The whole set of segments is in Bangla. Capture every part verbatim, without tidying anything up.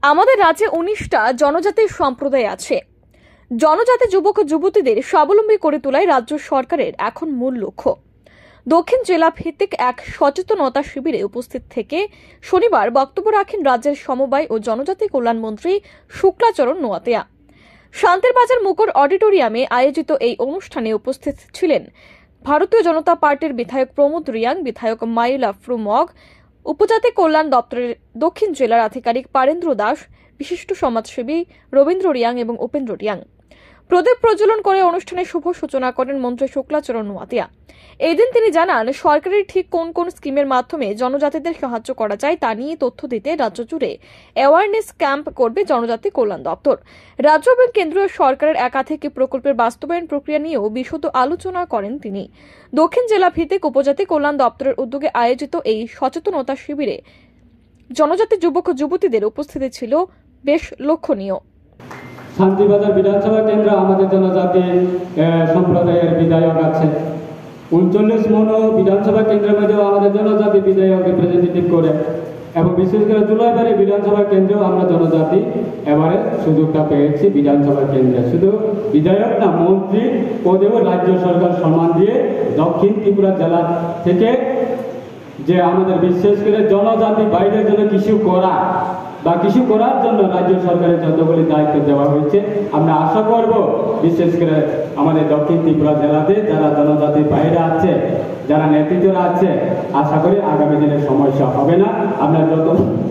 আমাদের রাজ্যে উনিশটা জনজাতির সম্প্রদায় আছে। জনজাতি যুবক ও যুবতীদের স্বাবলম্বী করে তোলাই রাজ্য সরকারের এখন মূল লক্ষ্য। দক্ষিণ জেলা ভিত্তিক এক সচেতনতা শিবিরে উপস্থিত থেকে শনিবার বক্তব্য রাখেন রাজ্যের সমবায় ও জনজাতি কল্যাণ মন্ত্রী শুক্লাচরণ নোয়াতিয়া। শান্তির বাজার মুকুর অডিটোরিয়ামে আয়োজিত এই অনুষ্ঠানে উপস্থিত ছিলেন ভারতীয় জনতা পার্টির বিধায়ক প্রমোদ রিয়াং, বিধায়ক মাইল আফরু মগ, উপজাতি কল্যাণ দপ্তরের দক্ষিণ জেলার আধিকারিক পারেন্দ্র দাস, বিশিষ্ট সমাজসেবী রবীন্দ্র রিয়াং এবং উপেন্দ্র রিয়াং। প্রদীপ প্রজ্বলন করে অনুষ্ঠানের শুভ সূচনা করেন মন্ত্রী শুক্লাচরণ নোয়াতিয়া। এই দিন তিনি জানান, সরকারের ঠিক কোন কোন স্কিমের মাধ্যমে জনজাতিদের সাহায্য করা যায় তা নিয়ে তথ্য দিতে রাজ্য জুড়ে অ্যাওয়ারনেস ক্যাম্প করবে জনজাতি কল্যাণ দপ্তর। রাজ্য এবং কেন্দ্রীয় সরকারের একাধিক প্রকল্পের বাস্তবায়ন প্রক্রিয়া নিয়েও বিশদ আলোচনা করেন তিনি। দক্ষিণ জেলা ভিত্তিক উপজাতি কল্যাণ দপ্তরের উদ্যোগে আয়োজিত এই সচেতনতা শিবিরে জনজাতি যুবক ও যুবতীদের উপস্থিতি ছিল বেশ লক্ষণীয়। শান্তিবাজার বিধানসভা কেন্দ্র আমাদের জনজাতি সম্প্রদায়ের বিধায়ক আছে। উনচল্লিশ মন বিধানসভা কেন্দ্রের মধ্যেও আমাদের জনজাতি বিধায়ক রিপ্রেজেন্টেটিভ করে, এবং বিশেষ করে জুলাইবাড়ি বিধানসভা কেন্দ্রেও আমরা জনজাতি এবারে সুযোগটা পেয়েছি। বিধানসভা কেন্দ্রে শুধু বিধায়ক না, মন্ত্রী পদেও রাজ্য সরকার সম্মান দিয়ে দক্ষিণ ত্রিপুরা জেলা থেকে যে আমাদের বিশেষ করে জনজাতি বাইরের জন্য কিছু করা বা কিছু করার জন্য রাজ্য সরকারের যতগুলি দায়িত্ব দেওয়া হয়েছে, আমরা আশা করব বিশেষ করে আমাদের দক্ষিণ ত্রিপুরা জেলাতে যারা জনজাতির বাইরে আছে, যারা নেতৃত্বরা আছে, আশা করি আগামী দিনে সমস্যা হবে না। আমরা যত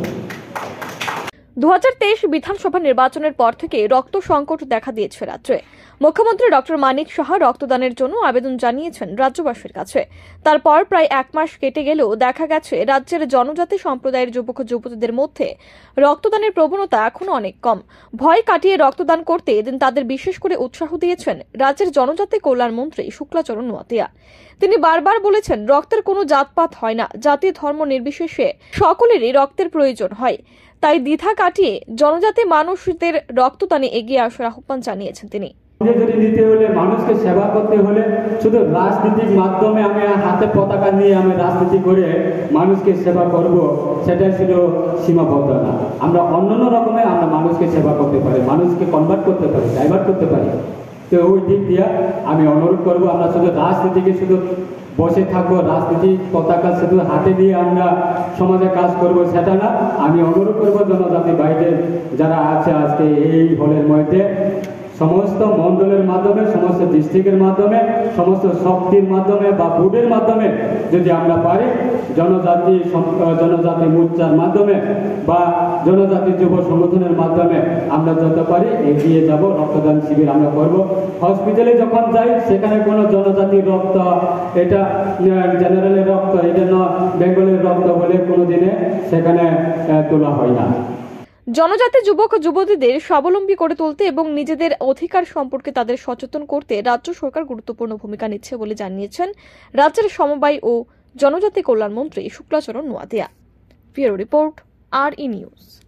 দু হাজার তেইশ বিধানসভা নির্বাচনের পর থেকে রক্ত সংকট দেখা দিয়েছে রাজ্যে। মুখ্যমন্ত্রী ডক্টর মানিক সাহা রক্তদানের জন্য আবেদন জানিয়েছেন রাজ্যবাসীর কাছে। তারপর প্রায় এক মাস কেটে গেলেও দেখা গেছে রাজ্যের জনজাতি সম্প্রদায়ের যুবক ও যুবতীদের মধ্যে রক্তদানের প্রবণতা এখনো অনেক কম। ভয় কাটিয়ে রক্তদান করতে এদিন তাদের বিশেষ করে উৎসাহ দিয়েছেন রাজ্যের জনজাতি কল্যাণ মন্ত্রী শুক্লাচরণ নোয়াতিয়া। তিনি বারবার বলেছেন, রক্তের কোনো জাতপাত হয় না, জাতি ধর্ম নির্বিশেষে সকলেরই রক্তের প্রয়োজন হয়। তাই দ্বিধা কাটিয়ে জনজাতি মানুষদের রক্তদানে এগিয়ে আসার আহ্বান জানিয়েছেন তিনি। যদি নিতে হলে, মানুষকে সেবা করতে হলে শুধু রাজনীতির মাধ্যমে আমি হাতে পতাকা নিয়ে আমি রাজনীতি করে মানুষকে সেবা করব, সেটাই ছিল সীমাবদ্ধ না। আমরা অন্যান্য রকমে আমরা মানুষকে সেবা করতে পারি, মানুষকে কনভার্ট করতে পারি, ডাইভার্ট করতে পারি। তো ওই দিক দিয়ে আমি অনুরোধ করব, আমরা শুধু রাজনীতিকে শুধু বসে থাকবো, রাজনীতি পতাকা শুধু হাতে দিয়ে আমরা সমাজে কাজ করব, সেটা না। আমি অনুরোধ করব জনজাতি বাইরে যারা আছে আজকে এই হলের মধ্যে, সমস্ত মন্ডলের মাধ্যমে, সমস্ত ডিস্ট্রিক্টের মাধ্যমে, সমস্ত শক্তির মাধ্যমে বা বোর্ডের মাধ্যমে যদি আমরা পারি, জনজাতি জনজাতি মোর্চার মাধ্যমে বা জনজাতি যুব সংগঠনের মাধ্যমে আমরা যত পারি এগিয়ে যাব। রক্তদান শিবির আমরা করব। হসপিটালে যখন যাই, সেখানে কোনো জনজাতির রক্ত, এটা জেনারেলের রক্ত, এটা না বেঙ্গলের রক্ত বলে কোনো দিনে সেখানে তোলা হয় না। জনজাতি যুবক ও যুবতীদের স্বাবলম্বী করে তুলতে এবং নিজেদের অধিকার সম্পর্কে তাদের সচেতন করতে রাজ্য সরকার গুরুত্বপূর্ণ ভূমিকা নিচ্ছে বলে জানিয়েছেন রাজ্যের সমবায় ও জনজাতি কল্যাণ মন্ত্রী শুক্লাচরণ নোয়াতিয়া। ব্যুরো রিপোর্ট, আর ই নিউজ।